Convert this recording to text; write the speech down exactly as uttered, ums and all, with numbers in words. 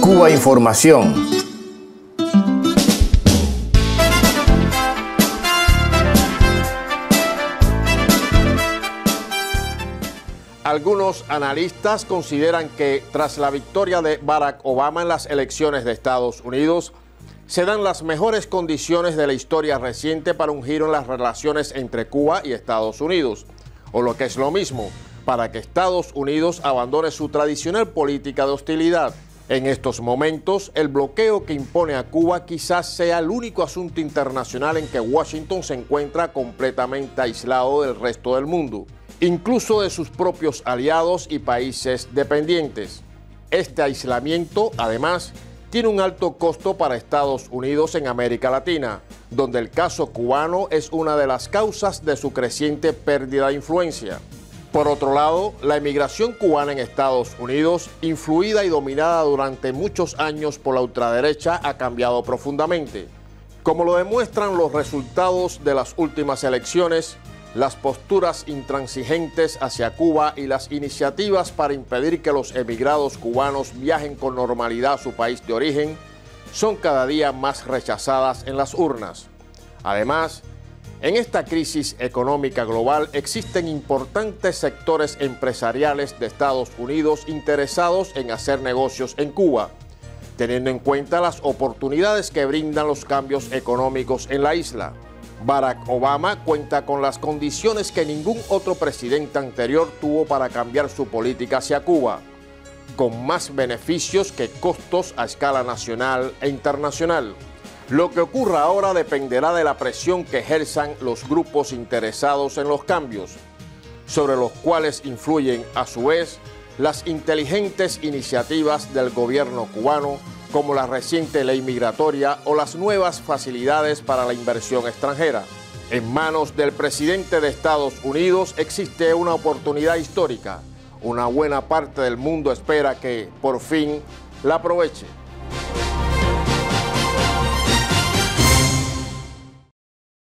Cuba Información. Algunos analistas consideran que tras la victoria de Barack Obama en las elecciones de Estados Unidos, se dan las mejores condiciones de la historia reciente para un giro en las relaciones entre Cuba y Estados Unidos, o lo que es lo mismo, para que Estados Unidos abandone su tradicional política de hostilidad. En estos momentos, el bloqueo que impone a Cuba quizás sea el único asunto internacional en que Washington se encuentra completamente aislado del resto del mundo, incluso de sus propios aliados y países dependientes. Este aislamiento, además, tiene un alto costo para Estados Unidos en América Latina, donde el caso cubano es una de las causas de su creciente pérdida de influencia. Por otro lado, la emigración cubana en Estados Unidos, influida y dominada durante muchos años por la ultraderecha, ha cambiado profundamente. Como lo demuestran los resultados de las últimas elecciones, las posturas intransigentes hacia Cuba y las iniciativas para impedir que los emigrados cubanos viajen con normalidad a su país de origen son cada día más rechazadas en las urnas. Además, en esta crisis económica global existen importantes sectores empresariales de Estados Unidos interesados en hacer negocios en Cuba, teniendo en cuenta las oportunidades que brindan los cambios económicos en la isla. Barack Obama cuenta con las condiciones que ningún otro presidente anterior tuvo para cambiar su política hacia Cuba, con más beneficios que costos a escala nacional e internacional. Lo que ocurra ahora dependerá de la presión que ejerzan los grupos interesados en los cambios, sobre los cuales influyen a su vez las inteligentes iniciativas del gobierno cubano, como la reciente ley migratoria o las nuevas facilidades para la inversión extranjera. En manos del presidente de Estados Unidos existe una oportunidad histórica. Una buena parte del mundo espera que, por fin, la aproveche.